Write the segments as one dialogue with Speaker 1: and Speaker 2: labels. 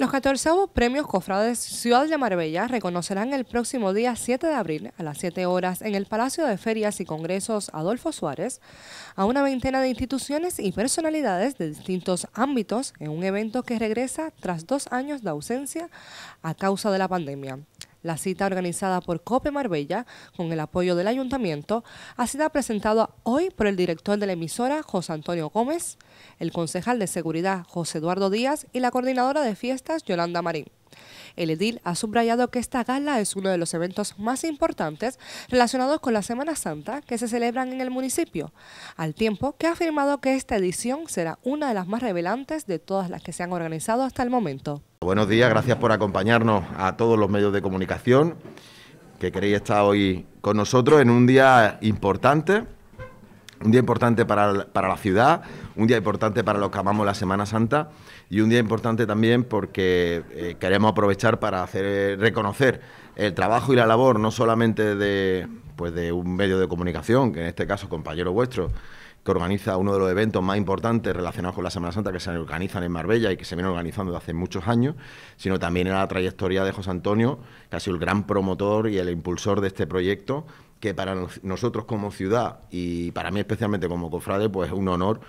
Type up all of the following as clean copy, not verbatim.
Speaker 1: Los 14avos Premios Cofrades Ciudad de Marbella reconocerán el próximo día 7 de abril a las 7 horas en el Palacio de Ferias y Congresos Adolfo Suárez a una veintena de instituciones y personalidades de distintos ámbitos en un evento que regresa tras 2 años de ausencia a causa de la pandemia. La cita, organizada por COPE Marbella, con el apoyo del Ayuntamiento, ha sido presentada hoy por el director de la emisora, José Antonio Gómez, el concejal de Seguridad, José Eduardo Díaz, y la coordinadora de fiestas, Yolanda Marín. El edil ha subrayado que esta gala es uno de los eventos más importantes relacionados con la Semana Santa que se celebran en el municipio, al tiempo que ha afirmado que esta edición será una de las más revelantes de todas las que se han organizado hasta el momento.
Speaker 2: Buenos días, gracias por acompañarnos a todos los medios de comunicación que queréis estar hoy con nosotros en un día importante. Un día importante para la ciudad, un día importante para los que amamos la Semana Santa y un día importante también porque queremos aprovechar para reconocer el trabajo y la labor no solamente de un medio de comunicación, que en este caso compañero vuestro, que organiza uno de los eventos más importantes relacionados con la Semana Santa que se organizan en Marbella y que se vienen organizando desde hace muchos años, sino también en la trayectoria de José Antonio, que ha sido el gran promotor y el impulsor de este proyecto, que para nosotros como ciudad y para mí especialmente como cofrade, pues es un honor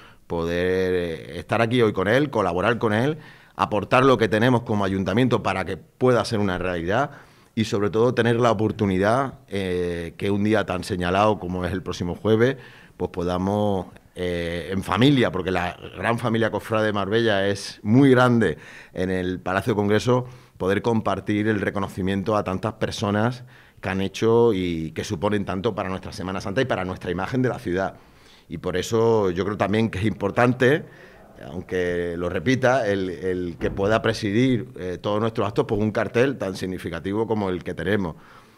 Speaker 2: poder estar aquí hoy con él, colaborar con él, aportar lo que tenemos como ayuntamiento para que pueda ser una realidad y sobre todo tener la oportunidad que un día tan señalado como es el próximo jueves, pues podamos en familia, porque la gran familia cofrade de Marbella es muy grande en el Palacio de Congreso, poder compartir el reconocimiento a tantas personas que han hecho y que suponen tanto para nuestra Semana Santa y para nuestra imagen de la ciudad. Y por eso yo creo también que es importante, aunque lo repita, el que pueda presidir todos nuestros actos por un cartel tan significativo como el que tenemos.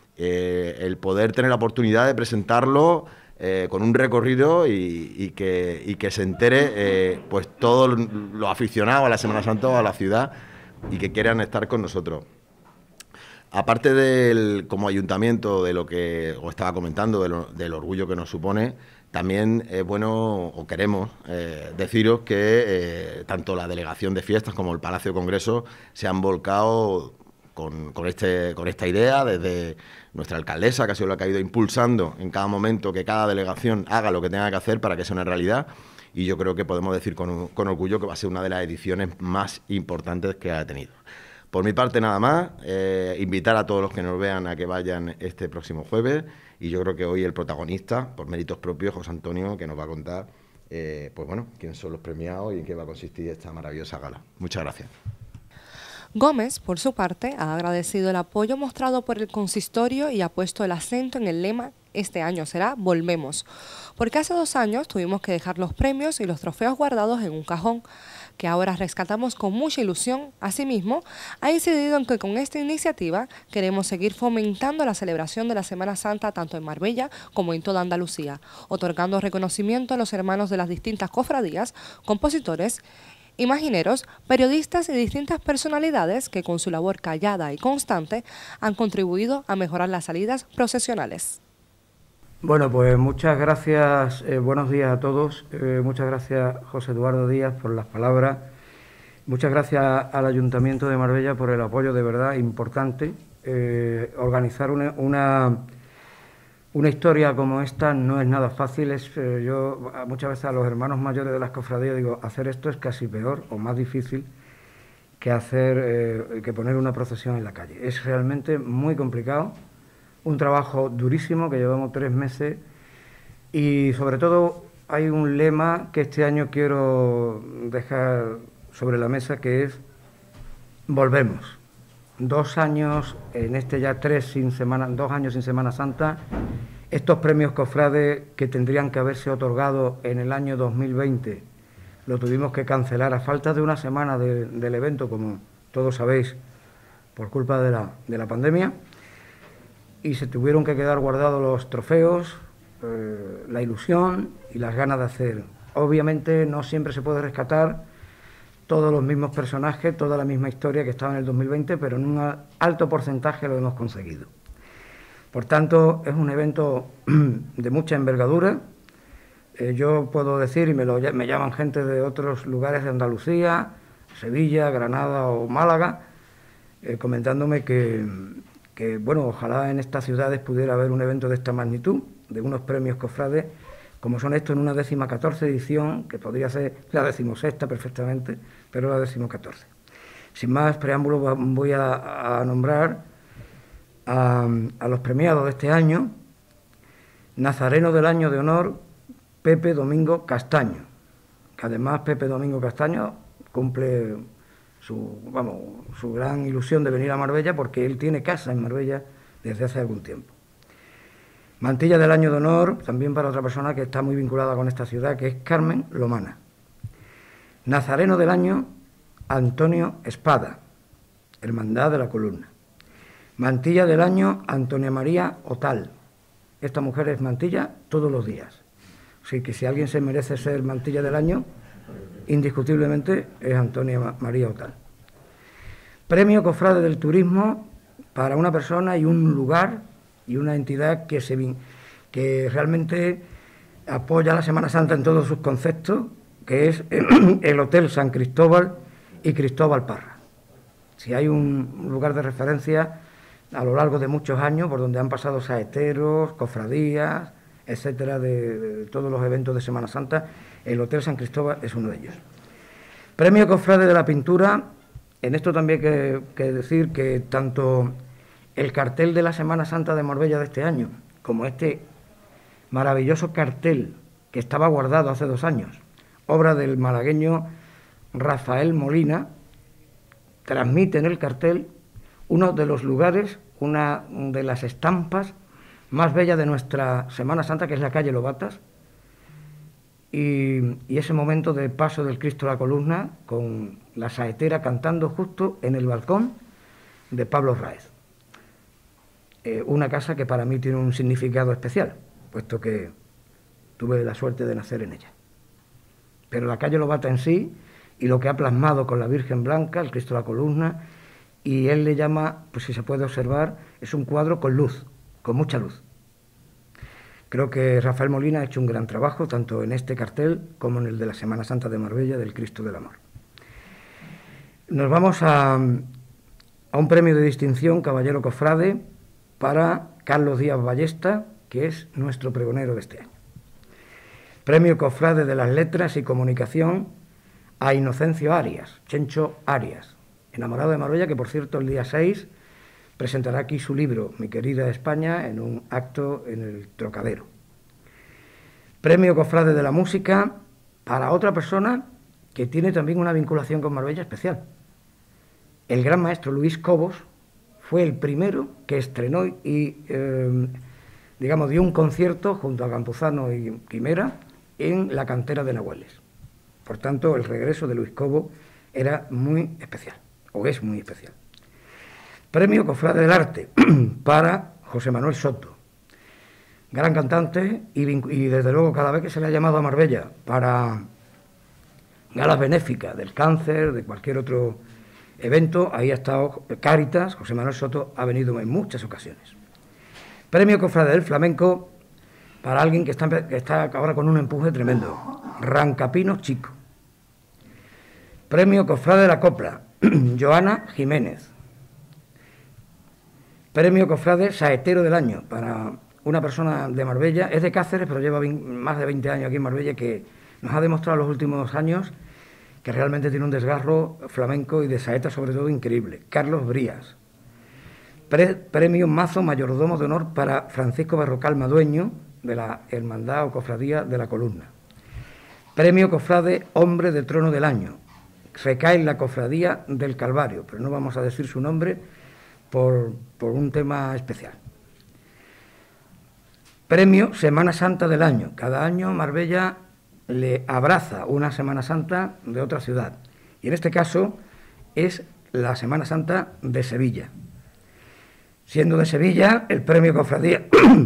Speaker 2: El poder tener la oportunidad de presentarlo con un recorrido y que se entere pues todos los aficionados a la Semana Santa o a la ciudad y que quieran estar con nosotros. Aparte como ayuntamiento de lo que os estaba comentando, del orgullo que nos supone, también es bueno o queremos deciros que tanto la Delegación de Fiestas como el Palacio de Congresos se han volcado con esta idea desde nuestra alcaldesa, que ha sido la que ha ido impulsando en cada momento que cada delegación haga lo que tenga que hacer para que sea una realidad. Y yo creo que podemos decir con orgullo que va a ser una de las ediciones más importantes que ha tenido. Por mi parte nada más, invitar a todos los que nos vean a que vayan este próximo jueves y yo creo que hoy el protagonista, por méritos propios, José Antonio, que nos va a contar pues bueno, quiénes son los premiados y en qué va a consistir esta maravillosa gala. Muchas gracias.
Speaker 1: Gómez, por su parte, ha agradecido el apoyo mostrado por el consistorio y ha puesto el acento en el lema este año será Volvemos, porque hace 2 años tuvimos que dejar los premios y los trofeos guardados en un cajón, que ahora rescatamos con mucha ilusión. Asimismo, ha incidido en que con esta iniciativa queremos seguir fomentando la celebración de la Semana Santa tanto en Marbella como en toda Andalucía, otorgando reconocimiento a los hermanos de las distintas cofradías, compositores, imagineros, periodistas y distintas personalidades que con su labor callada y constante han contribuido a mejorar las salidas procesionales.
Speaker 3: Bueno, pues muchas gracias, buenos días a todos, muchas gracias José Eduardo Díaz por las palabras, muchas gracias al Ayuntamiento de Marbella por el apoyo de verdad importante. Organizar una historia como esta no es nada fácil, yo muchas veces a los hermanos mayores de las cofradías digo, hacer esto es casi peor o más difícil que poner una procesión en la calle, es realmente muy complicado. Un trabajo durísimo que llevamos 3 meses y sobre todo hay un lema que este año quiero dejar sobre la mesa que es Volvemos. 2 años, en ya 2 años sin Semana Santa, estos premios cofrades que tendrían que haberse otorgado en el año 2020 lo tuvimos que cancelar a falta de una semana del evento, como todos sabéis, por culpa de la pandemia. Y se tuvieron que quedar guardados los trofeos, la ilusión y las ganas de hacer. Obviamente no siempre se puede rescatar todos los mismos personajes, toda la misma historia que estaba en el 2020, pero en un alto porcentaje lo hemos conseguido. Por tanto, es un evento de mucha envergadura. Yo puedo decir, y me llaman gente de otros lugares de Andalucía, Sevilla, Granada o Málaga, comentándome que, bueno, ojalá en estas ciudades pudiera haber un evento de esta magnitud, de unos premios cofrades, como son estos, en una 14ª edición, que podría ser la 16ª perfectamente, pero la 14ª. Sin más preámbulos, voy a nombrar a los premiados de este año. Nazareno del Año de Honor, Pepe Domingo Castaño, que además Pepe Domingo Castaño cumple su gran ilusión de venir a Marbella, porque él tiene casa en Marbella desde hace algún tiempo. Mantilla del Año de Honor, también para otra persona que está muy vinculada con esta ciudad, que es Carmen Lomana. Nazareno del Año, Antonio Espada, Hermandad de la Columna. Mantilla del Año, Antonia María Otal. Esta mujer es mantilla todos los días. Así que si alguien se merece ser mantilla del año, indiscutiblemente es Antonia María Otal. Premio Cofrade del Turismo para una persona y un lugar y una entidad que realmente apoya la Semana Santa en todos sus conceptos, que es el Hotel San Cristóbal y Cristóbal Parra. Si hay un lugar de referencia a lo largo de muchos años, por donde han pasado saeteros, cofradías, etcétera, de todos los eventos de Semana Santa, el Hotel San Cristóbal es uno de ellos. Premio Cofrade de la Pintura. En esto también hay que decir que tanto el cartel de la Semana Santa de Marbella de este año, como este maravilloso cartel que estaba guardado hace 2 años, obra del malagueño Rafael Molina, transmite en el cartel uno de los lugares, una de las estampas más bellas de nuestra Semana Santa, que es la calle Lobatas, y ese momento de paso del Cristo a la Columna, con la saetera cantando justo en el balcón de Pablo Raez. Una casa que para mí tiene un significado especial, puesto que tuve la suerte de nacer en ella. Pero la calle Lobata en sí, y lo que ha plasmado con la Virgen Blanca, el Cristo a la Columna, y él le llama, pues si se puede observar, es un cuadro con luz, con mucha luz. Creo que Rafael Molina ha hecho un gran trabajo, tanto en este cartel como en el de la Semana Santa de Marbella del Cristo del Amor. Nos vamos a un premio de distinción, Caballero Cofrade, para Carlos Díaz Ballesta, que es nuestro pregonero de este año. Premio Cofrade de las Letras y Comunicación a Inocencio Arias, Chencho Arias, enamorado de Marbella, que por cierto el día 6 presentará aquí su libro, Mi querida España, en un acto en el Trocadero. Premio Cofrade de la Música para otra persona que tiene también una vinculación con Marbella especial. El gran maestro Luis Cobos fue el primero que estrenó y, dio un concierto junto a Campuzano y Quimera en la cantera de Nahueles. Por tanto, el regreso de Luis Cobos era muy especial, o es muy especial. Premio Cofrade del Arte para José Manuel Soto, gran cantante y desde luego cada vez que se le ha llamado a Marbella para galas benéficas del cáncer, de cualquier otro evento, ahí ha estado Cáritas. José Manuel Soto ha venido en muchas ocasiones. Premio Cofrade del Flamenco para alguien que está ahora con un empuje tremendo, Rancapino Chico. Premio Cofrade de la Copla, Joana Jiménez. Premio Cofrade Saetero del Año para una persona de Marbella, es de Cáceres, pero lleva más de 20 años aquí en Marbella, que nos ha demostrado en los últimos años que realmente tiene un desgarro flamenco y de saeta sobre todo increíble. Carlos Brías. Premio Mazo Mayordomo de Honor para Francisco Berrocal Madueño, de la Hermandad o Cofradía de la Columna. Premio Cofrade Hombre de Trono del Año. Recae en la Cofradía del Calvario, pero no vamos a decir su nombre por un tema especial. Premio Semana Santa del Año. Cada año Marbella le abraza una Semana Santa de otra ciudad. Y en este caso es la Semana Santa de Sevilla. Siendo de Sevilla, el premio Cofrade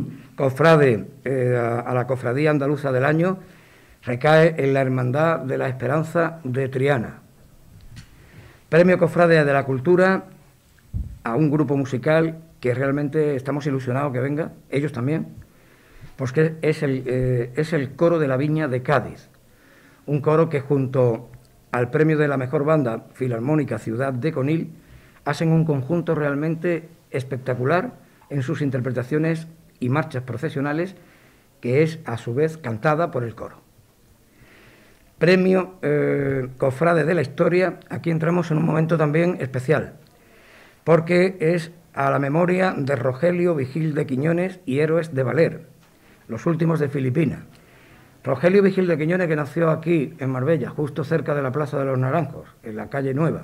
Speaker 3: a la Cofradía Andaluza del Año recae en la Hermandad de la Esperanza de Triana. Premio Cofrade de la Cultura a un grupo musical que realmente estamos ilusionados que venga, ellos también, pues que es el Coro de la Viña de Cádiz, un coro que junto al premio de la mejor banda filarmónica Ciudad de Conil hacen un conjunto realmente espectacular en sus interpretaciones y marchas procesionales, que es a su vez cantada por el coro. Premio Cofrade de la Historia. Aquí entramos en un momento también especial, porque es a la memoria de Rogelio Vigil de Quiñones y Héroes de Valer, los últimos de Filipinas. Rogelio Vigil de Quiñones, que nació aquí en Marbella, justo cerca de la Plaza de los Naranjos, en la calle Nueva.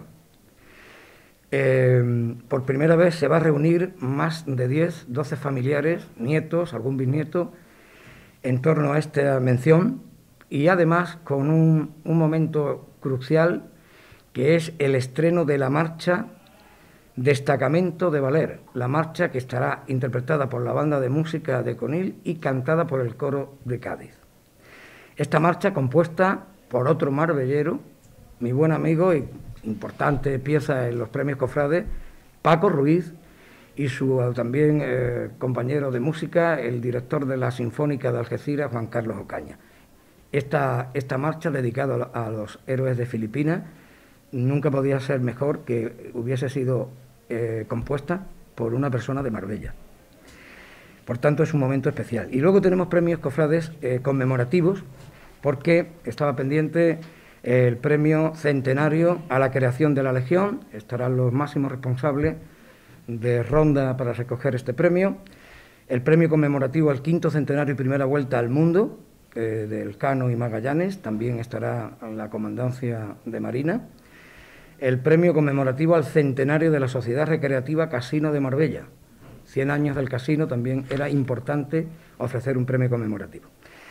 Speaker 3: Por primera vez se va a reunir más de 10, 12 familiares, nietos, algún bisnieto, en torno a esta mención, y además con un momento crucial, que es el estreno de la marcha Destacamento de Valer, la marcha que estará interpretada por la banda de música de Conil y cantada por el coro de Cádiz. Esta marcha, compuesta por otro marbellero, mi buen amigo y importante pieza en los premios Cofrade, Paco Ruiz, y su también compañero de música, el director de la Sinfónica de Algeciras, Juan Carlos Ocaña. Esta marcha, dedicada a los héroes de Filipinas, nunca podía ser mejor que hubiese sido compuesta por una persona de Marbella. Por tanto, es un momento especial. Y luego tenemos premios Cofrades conmemorativos, porque estaba pendiente el premio centenario a la creación de la Legión. Estarán los máximos responsables de Ronda para recoger este premio. El premio conmemorativo al 5º centenario y primera vuelta al mundo, del Cano y Magallanes, también estará en la Comandancia de Marina. El premio conmemorativo al centenario de la Sociedad Recreativa Casino de Marbella. 100 años del casino, también era importante ofrecer un premio conmemorativo.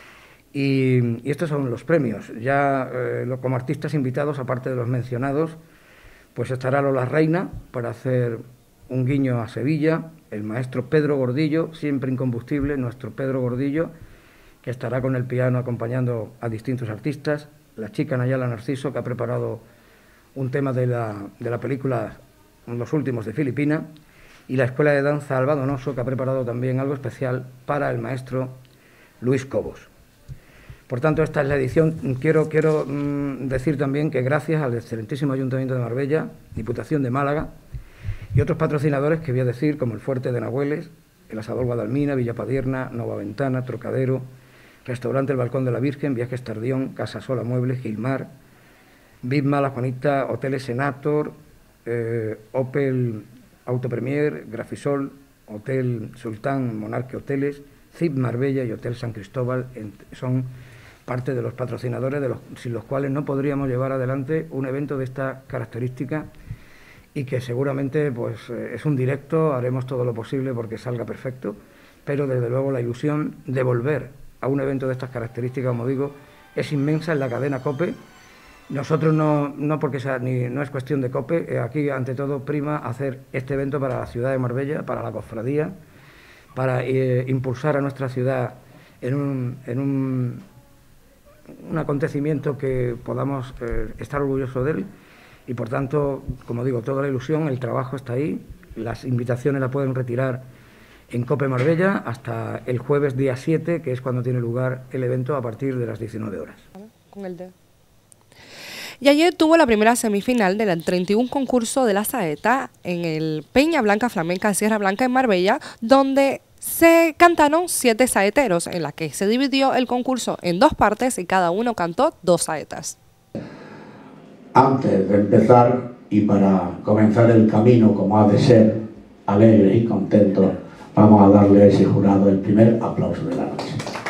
Speaker 3: Y estos son los premios. Ya como artistas invitados, aparte de los mencionados, pues estará Lola Reina para hacer un guiño a Sevilla, el maestro Pedro Gordillo, siempre incombustible, nuestro Pedro Gordillo, que estará con el piano acompañando a distintos artistas, la chica Nayala Narciso, que ha preparado un tema de la película Los Últimos de Filipinas, y la Escuela de Danza Alba Donoso, que ha preparado también algo especial para el maestro Luis Cobos. Por tanto, esta es la edición. Quiero decir también que gracias al excelentísimo Ayuntamiento de Marbella, Diputación de Málaga y otros patrocinadores que voy a decir, como el Fuerte de Nahueles, el Asador Guadalmina, Villa Padierna, Nova Ventana, Trocadero, Restaurante El Balcón de la Virgen, Viajes Tardión, Casa Sola Muebles, Gilmar, Bisma, La Juanita, Hoteles Senator, Opel Auto Premier, Grafisol, Hotel Sultán, Monarque Hoteles, CIP Marbella y Hotel San Cristóbal son parte de los patrocinadores sin los cuales no podríamos llevar adelante un evento de esta característica, y que seguramente pues es un directo, haremos todo lo posible porque salga perfecto, pero desde luego la ilusión de volver a un evento de estas características, como digo, es inmensa en la cadena COPE. Nosotros no porque no es cuestión de COPE, aquí ante todo prima hacer este evento para la ciudad de Marbella, para la cofradía, para impulsar a nuestra ciudad en un acontecimiento que podamos estar orgullosos de él, y por tanto, como digo, toda la ilusión, el trabajo está ahí, las invitaciones las pueden retirar en COPE Marbella hasta el jueves día 7, que es cuando tiene lugar el evento a partir de las 19 horas.
Speaker 1: Con el dedo. Y ayer tuvo la primera semifinal del 31 concurso de la saeta en el Peña Blanca Flamenca en Sierra Blanca en Marbella, donde se cantaron 7 saeteros, en la que se dividió el concurso en 2 partes y cada uno cantó 2 saetas.
Speaker 4: Antes de empezar y para comenzar el camino como ha de ser, alegres y contentos, vamos a darle a ese jurado el primer aplauso de la noche.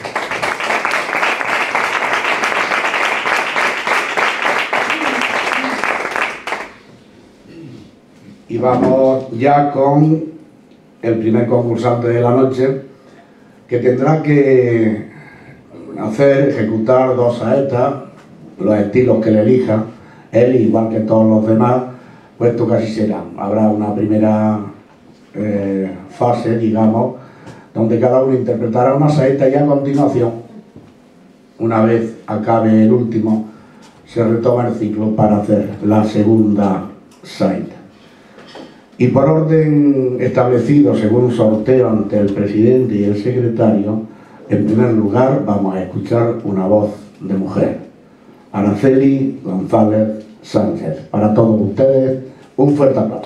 Speaker 4: Y vamos ya con el primer concursante de la noche, que tendrá que ejecutar 2 saetas, los estilos que le elija. Él, igual que todos los demás, pues esto casi será. Habrá una primera fase, digamos, donde cada uno interpretará una saeta, y a continuación, una vez acabe el último, se retoma el ciclo para hacer la segunda saeta. Y por orden establecido según un sorteo ante el presidente y el secretario, en primer lugar vamos a escuchar una voz de mujer. Araceli González Sánchez. Para todos ustedes, Un fuerte aplauso.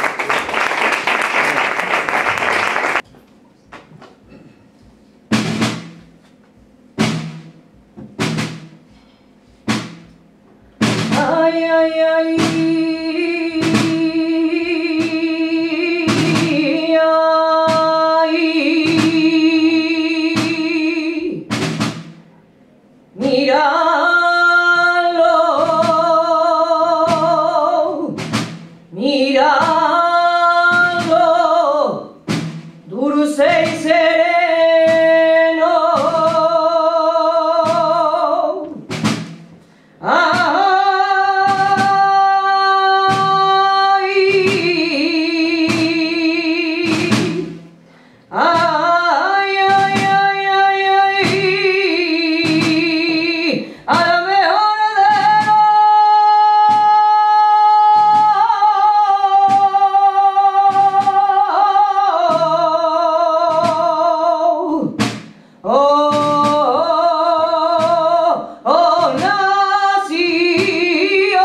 Speaker 5: Ay, ay, ay, ay, míralo, míralo, dulce y sereno. Ay, ay, ay, ay, ay, a lo mejor nació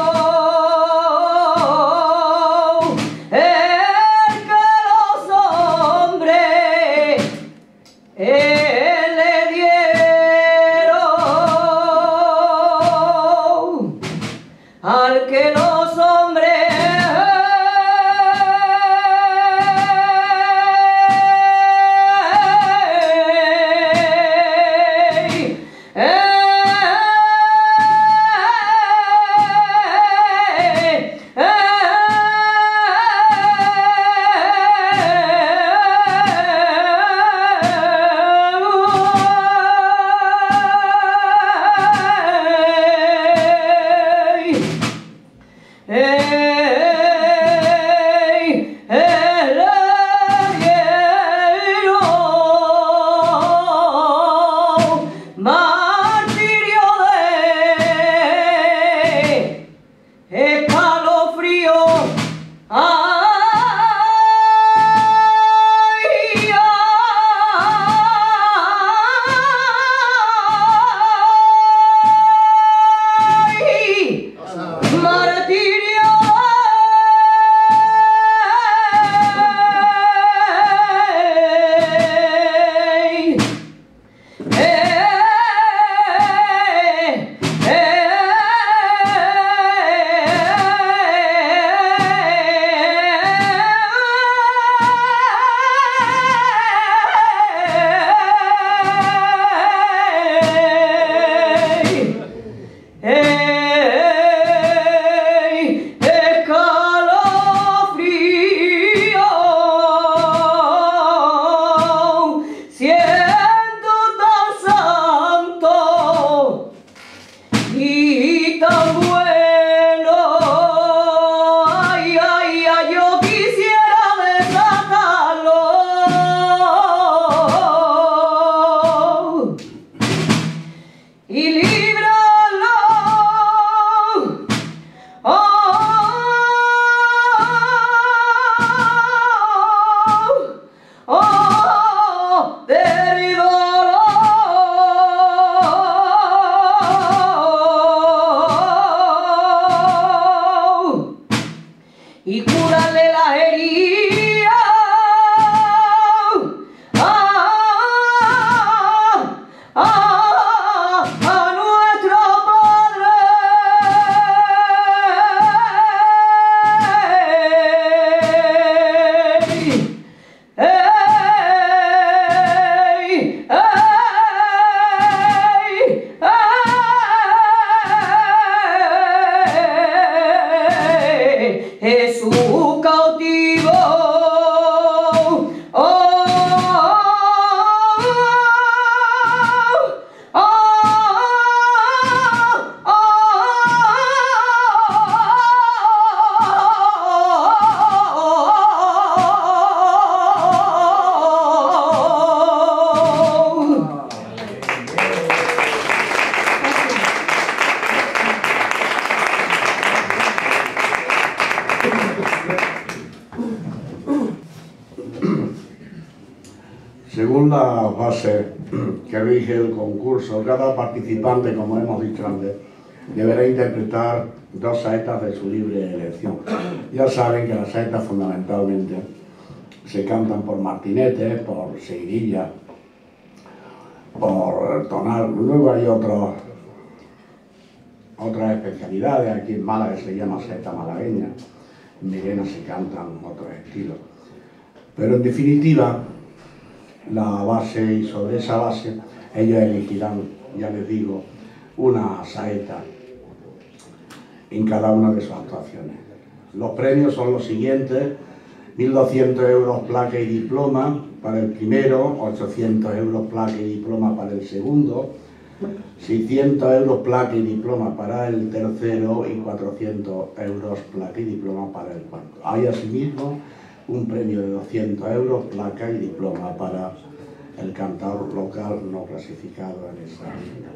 Speaker 5: el que los hombres le dieron, al que los hombres martirio de escalofrío. Ay, ay, martirio escalofrío, siento tan santo y tan bueno. Ay, ay, ay, yo quisiera desatarlo y librarlo. Del dolor y curarle las heridas a nuestro Jesús cautivo.
Speaker 4: Según la base que rige el concurso, cada participante, como hemos dicho antes, deberá interpretar dos saetas de su libre elección. Ya saben que las saetas fundamentalmente se cantan por martinetes, por seguidillas, por tonal. Luego hay otras especialidades. Aquí en Málaga se llama saeta malagueña, en Mirena se cantan otros estilos. Pero en definitiva, la base, y sobre esa base ellos elegirán, ya les digo, una saeta en cada una de sus actuaciones. Los premios son los siguientes: 1.200 euros placa y diploma para el primero, 800 euros placa y diploma para el segundo, 600 euros placa y diploma para el tercero y 400 euros placa y diploma para el cuarto. Hay asimismo un premio de 200 euros placa y diploma para el cantador local no clasificado en esa final.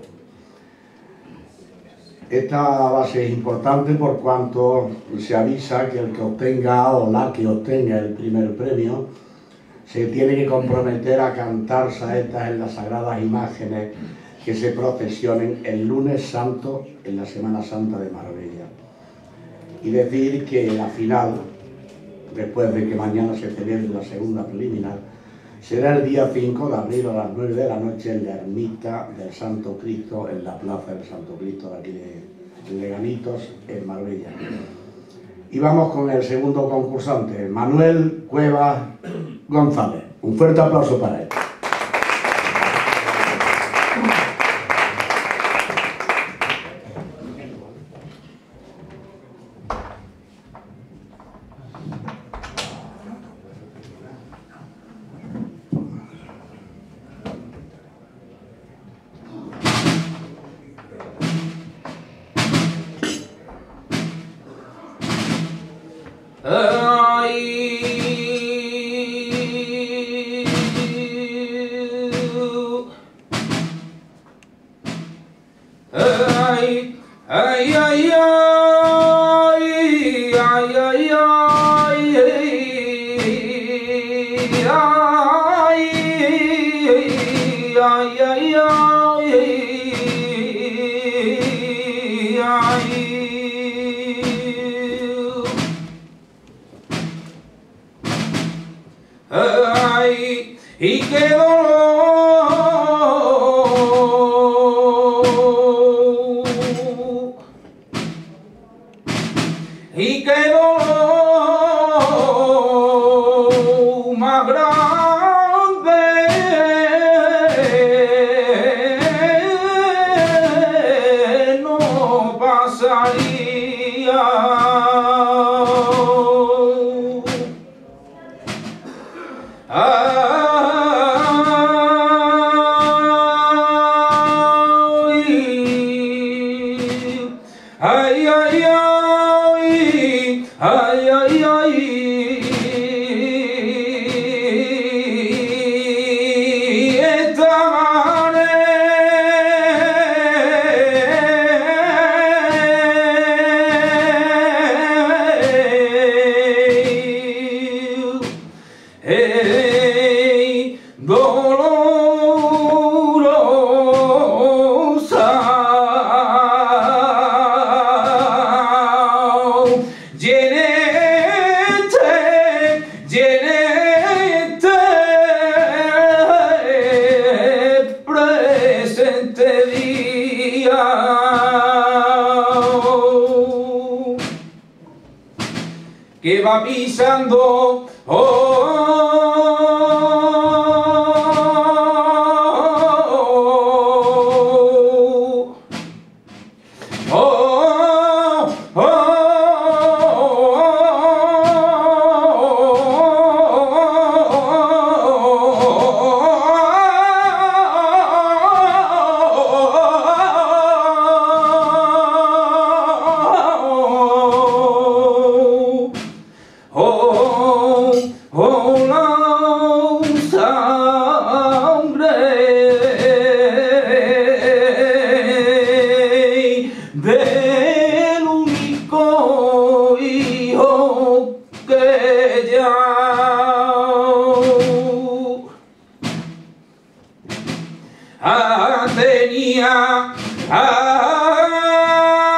Speaker 4: Esta base es importante por cuanto se avisa que el que obtenga o la que obtenga el primer premio se tiene que comprometer a cantar saetas en las sagradas imágenes que se procesionen el lunes santo en la Semana Santa de Marbella. Y decir que la final, después de que mañana se celebre la segunda preliminar, será el día 5 de abril a las 9 de la noche en la ermita del Santo Cristo, en la plaza del Santo Cristo de aquí de Leganitos, en Marbella. Y vamos con el segundo concursante, Manuel Cuevas González. Un fuerte aplauso para él.
Speaker 6: Y qué dolor, y qué dolor más grande no pasaría. Ay, ay, ay, ay, ay, ay, esta hey, dolorosa. Presente día que va pisando del único hijo que ya tenía.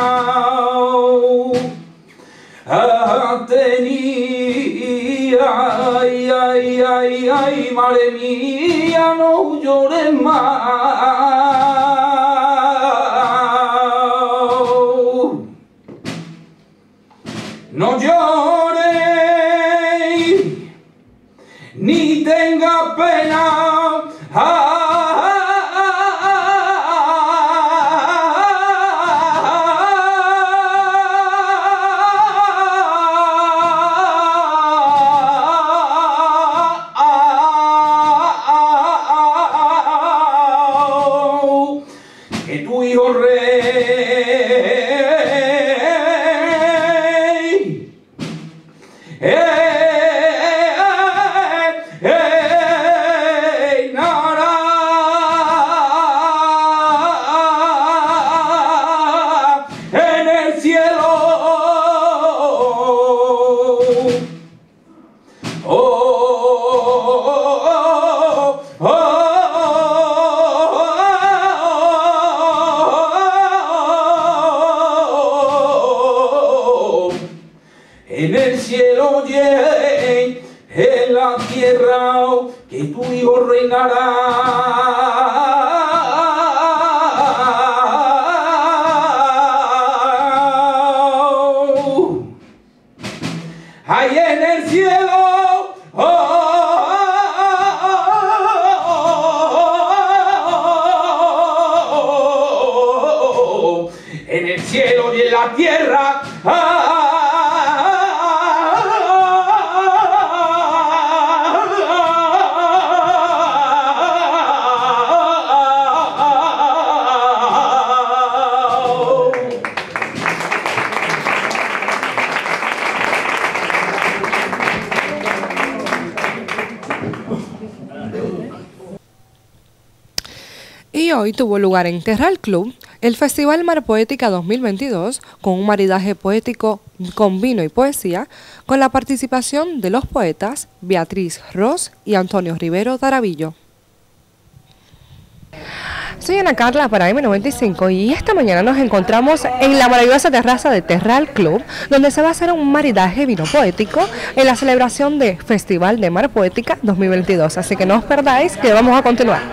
Speaker 6: tenía, ay, ay, ay, ay, madre mía, no llores más. No llores, ni tenga pena. Que tu hijo en el cielo, en el cielo y en la tierra, que tu hijo reinará. Ahí en el cielo, en el cielo y en la tierra.
Speaker 1: Y hoy tuvo lugar en Terral Club el Festival Mar Poética 2022 con un maridaje poético con vino y poesía, con la participación de los poetas Beatriz Ros y Antonio Rivero Tarabillo. Soy Ana Carla para M95 y esta mañana nos encontramos en la maravillosa terraza de Terral Club, donde se va a hacer un maridaje vino poético en la celebración de Festival de Mar Poética 2022. Así que no os perdáis, que vamos a continuar.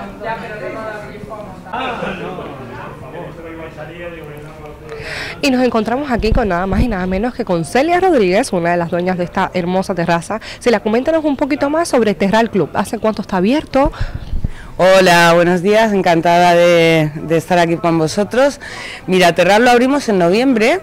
Speaker 1: Y nos encontramos aquí con nada más y nada menos que con Celia Rodríguez, una de las dueñas de esta hermosa terraza. Celia, coméntanos un poquito más sobre Terral Club. ¿Hace cuánto está abierto?
Speaker 7: Hola, buenos días, encantada de estar aquí con vosotros. Mira, Terral lo abrimos en noviembre.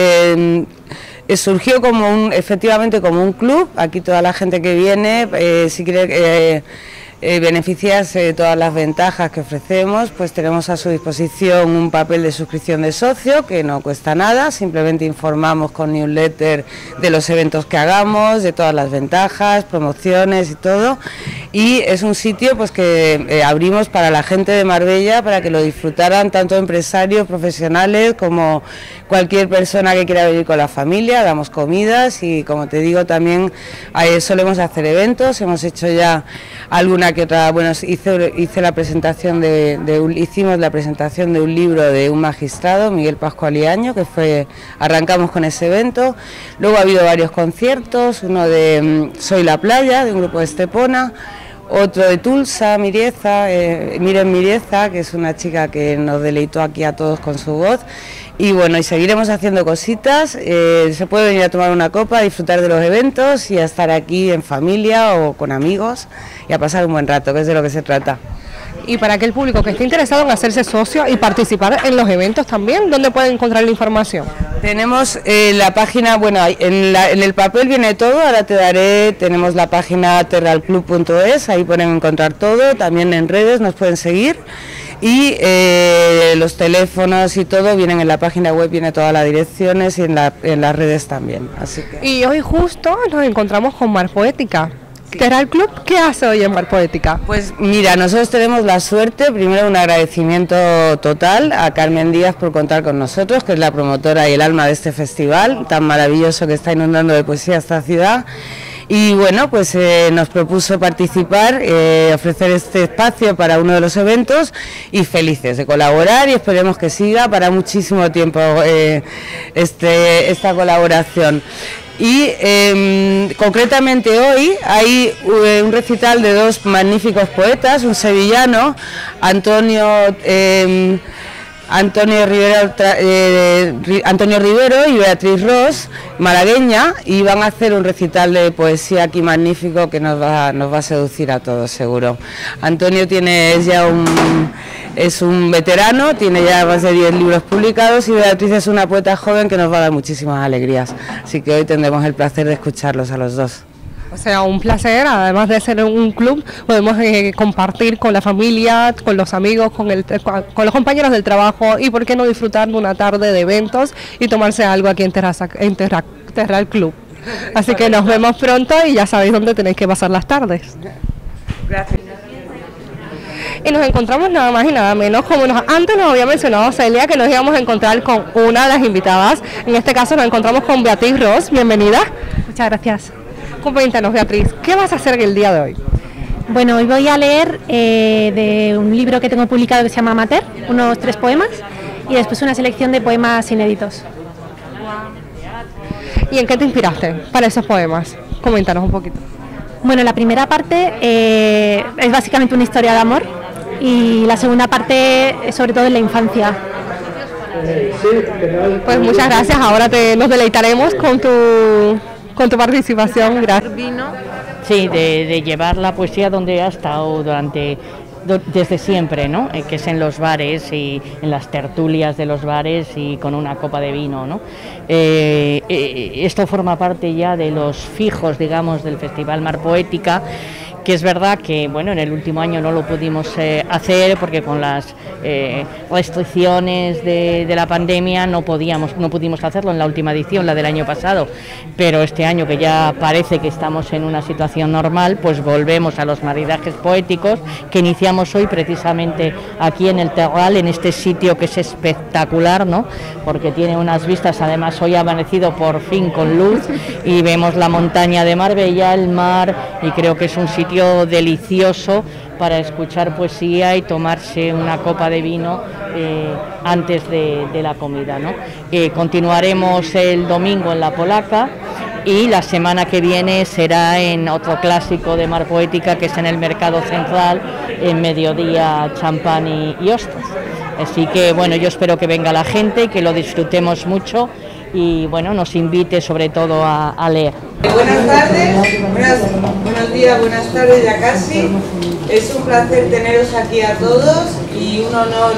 Speaker 7: Surgió como efectivamente como un club. Aquí toda la gente que viene, si quiere beneficiarse de todas las ventajas que ofrecemos, pues tenemos a su disposición un papel de suscripción de socio que no cuesta nada, simplemente informamos con newsletter de los eventos que hagamos, de todas las ventajas, promociones y todo, y es un sitio pues que abrimos para la gente de Marbella para que lo disfrutaran tanto empresarios, profesionales como cualquier persona que quiera venir con la familia. Damos comidas y, como te digo, también solemos hacer eventos. Hemos hecho ya alguna que otra, bueno, hice la presentación hicimos la presentación de un libro de un magistrado, Miguel Pascualiaño, que arrancamos con ese evento. Luego ha habido varios conciertos, uno de Soy la Playa, de un grupo de Estepona, otro de Tulsa, Miren Mirieza, que es una chica que nos deleitó aquí a todos con su voz. Y bueno, y seguiremos haciendo cositas, se puede venir a tomar una copa, a disfrutar de los eventos y a estar aquí en familia o con amigos y a pasar un buen rato, que es de lo que se trata.
Speaker 1: Y para aquel público que esté interesado en hacerse socio y participar en los eventos también, ¿dónde pueden encontrar la información?
Speaker 7: Tenemos la página, bueno, en el papel viene todo, ahora tenemos la página terralclub.es, ahí pueden encontrar todo, también en redes nos pueden seguir. Y los teléfonos y todo vienen en la página web, viene todas las direcciones y en las redes también. Así que...
Speaker 1: Y hoy justo nos encontramos con Mar Poética. Sí. Terral Club, ¿qué hace hoy en Mar Poética?
Speaker 7: Pues mira, nosotros tenemos la suerte, primero un agradecimiento total a Carmen Díaz por contar con nosotros, que es la promotora y el alma de este festival tan maravilloso que está inundando de poesía esta ciudad. Y bueno, pues nos propuso participar, ofrecer este espacio para uno de los eventos y felices de colaborar y esperemos que siga para muchísimo tiempo esta colaboración. Y concretamente hoy hay un recital de dos magníficos poetas, un sevillano, Antonio Rivero y Beatriz Ros, malagueña, y van a hacer un recital de poesía aquí magnífico que nos va a seducir a todos seguro. Antonio es un veterano, tiene ya más de 10 libros publicados y Beatriz es una poeta joven que nos va a dar muchísimas alegrías, así que hoy tendremos el placer de escucharlos a los dos.
Speaker 1: O sea, un placer, además de ser un club, podemos compartir con la familia, con los amigos, con los compañeros del trabajo y por qué no disfrutar de una tarde de eventos y tomarse algo aquí en Terral Club. Así que nos vemos pronto y ya sabéis dónde tenéis que pasar las tardes.
Speaker 7: Gracias.
Speaker 1: Y nos encontramos nada más y nada menos, como antes nos había mencionado Celia, que nos íbamos a encontrar con una de las invitadas. En este caso nos encontramos con Beatriz Ros. Bienvenida.
Speaker 8: Muchas gracias.
Speaker 1: Coméntanos, Beatriz, ¿qué vas a hacer el día de hoy?
Speaker 8: Bueno, hoy voy a leer de un libro que tengo publicado que se llama Amateur, unos 3 poemas, y después una selección de poemas inéditos.
Speaker 1: ¿Y en qué te inspiraste para esos poemas? Coméntanos un poquito.
Speaker 8: Bueno, la primera parte es básicamente una historia de amor y la segunda parte sobre todo en la infancia.
Speaker 1: Pues muchas gracias, ahora nos deleitaremos con tu participación. Gracias.
Speaker 9: Sí, de llevar la poesía donde ha estado desde siempre, ¿no? Que es en los bares y en las tertulias de los bares y con una copa de vino, ¿no? Esto forma parte ya de los fijos, digamos, del Festival Mar Poética, que es verdad que bueno, en el último año no lo pudimos hacer porque con las restricciones de la pandemia no pudimos hacerlo en la última edición, la del año pasado, pero este año que ya parece que estamos en una situación normal, pues volvemos a los maridajes poéticos que iniciamos hoy precisamente aquí en el Terral, en este sitio que es espectacular, ¿no? Porque tiene unas vistas, además hoy ha amanecido por fin con luz y vemos la montaña de Marbella, el mar, y creo que es un sitio delicioso para escuchar poesía y tomarse una copa de vino antes de la comida, ¿no? Continuaremos el domingo en La Polaca y la semana que viene será en otro clásico de Mar Poética, que es en el Mercado Central, en mediodía, champán y ostras. Así que bueno, yo espero que venga la gente y que lo disfrutemos mucho y bueno, nos invite sobre todo a leer.
Speaker 10: Buenas tardes, buenos días, buenas tardes ya casi. Es un placer teneros aquí a todos y un honor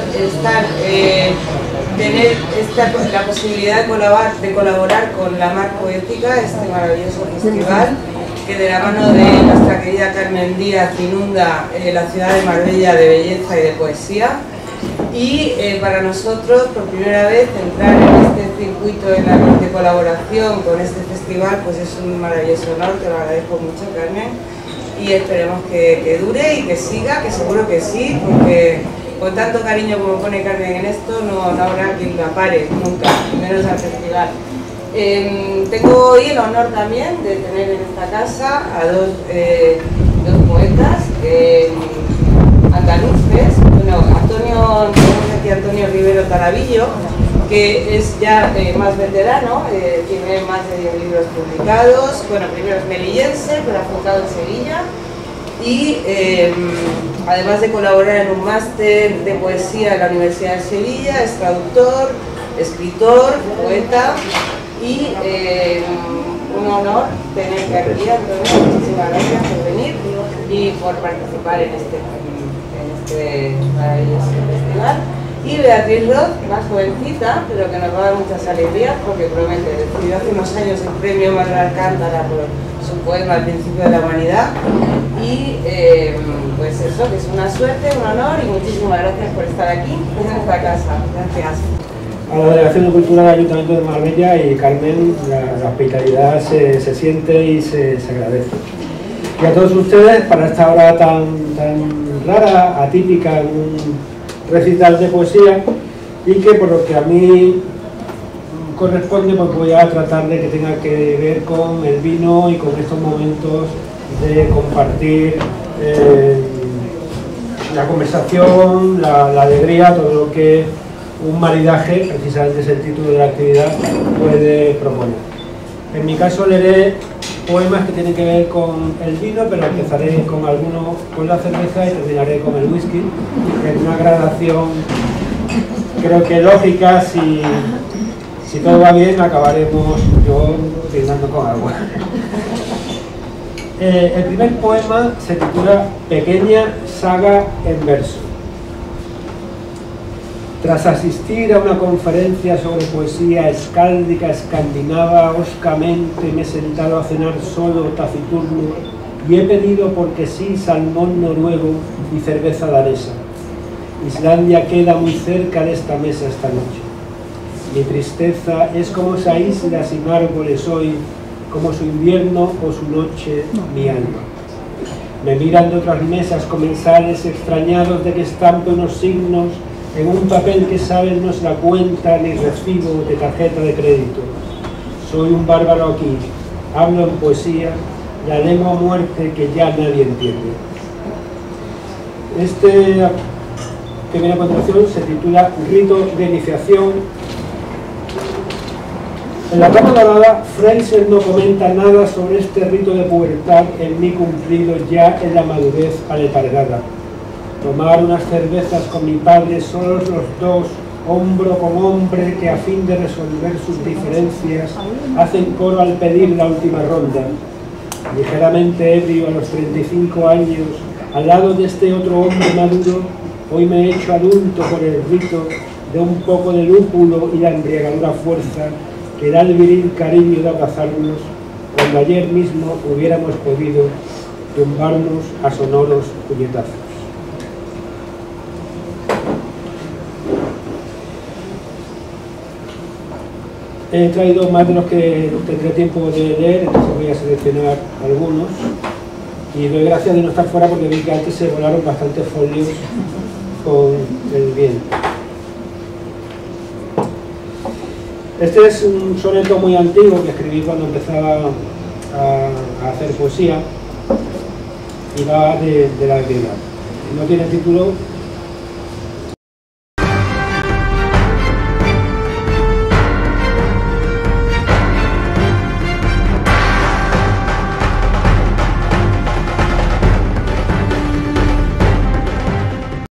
Speaker 10: tener la posibilidad de colaborar con la Mar Poética, este maravilloso festival que de la mano de nuestra querida Carmen Díaz inunda la ciudad de Marbella de belleza y de poesía. Y para nosotros, por primera vez, entrar en este circuito de colaboración con este festival, pues es un maravilloso honor, te lo agradezco mucho, Carmen, y esperemos que dure y que siga, que seguro que sí, porque con tanto cariño como pone Carmen en esto, no habrá quien la pare nunca, menos al festival. Tengo hoy el honor también de tener en esta casa a dos poetas andaluces, Antonio Rivero Tarabillo, que es ya más veterano, tiene más de 10 libros publicados. Bueno, primero es melillense, pero apuntado en Sevilla, y además de colaborar en un máster de poesía en la Universidad de Sevilla, es traductor, escritor, poeta, y un honor tenerte aquí, Antonio. Muchísimas gracias por venir y por participar en este maravilloso festival. Y Beatriz Ros, más jovencita, pero que nos va a dar muchas alegrías porque promete. Recibió hace unos años el premio Manuel Alcántara por su poema Al principio de la humanidad. Y pues eso, que es una suerte, un honor, y muchísimas gracias por estar aquí en esta casa. Gracias.
Speaker 11: A la Delegación de Cultura del Ayuntamiento de Marbella y Carmen, la hospitalidad se siente y se agradece. Y a todos ustedes, para esta hora tan rara, atípica, en un recital de poesía, y que por lo que a mí corresponde, pues voy a tratar de que tenga que ver con el vino y con estos momentos de compartir la conversación, la alegría, todo lo que un maridaje, precisamente es el título de la actividad, puede proponer. En mi caso leeré poemas que tienen que ver con el vino, pero empezaré con algunos con la cerveza y terminaré con el whisky, en una gradación creo que lógica. Si todo va bien, acabaremos yo brindando con agua. El primer poema se titula Pequeña saga en verso. Tras asistir a una conferencia sobre poesía escáldica escandinava, hoscamente me he sentado a cenar solo, taciturno, y he pedido porque sí salmón noruego y cerveza danesa. Islandia queda muy cerca de esta mesa esta noche. Mi tristeza es como esa isla sin árboles hoy, como su invierno o su noche, mi alma. Me miran de otras mesas comensales extrañados de que estampe unos signos en un papel que saben no es la cuenta ni recibo de tarjeta de crédito. Soy un bárbaro aquí, hablo en poesía, la lengua a muerte que ya nadie entiende. Este que viene a continuación se titula Rito de iniciación. En la rama dorada, Fraser no comenta nada sobre este rito de pubertad en mí cumplido ya en la madurez aletargada. Tomar unas cervezas con mi padre, solos los dos, hombro con hombre, que a fin de resolver sus diferencias hacen coro al pedir la última ronda. Ligeramente ebrio a los 35 años, al lado de este otro hombre maduro, hoy me he hecho adulto por el rito de un poco de lúpulo y la embriagadora fuerza que da el viril cariño de abrazarnos, cuando ayer mismo hubiéramos podido tumbarnos a sonoros puñetazos. He traído más de los que tendré tiempo de leer, entonces voy a seleccionar algunos. Y doy gracias de no estar fuera porque vi que antes se volaron bastantes folios con el viento. Este es un soneto muy antiguo que escribí cuando empezaba a hacer poesía y va de la vida. No tiene título,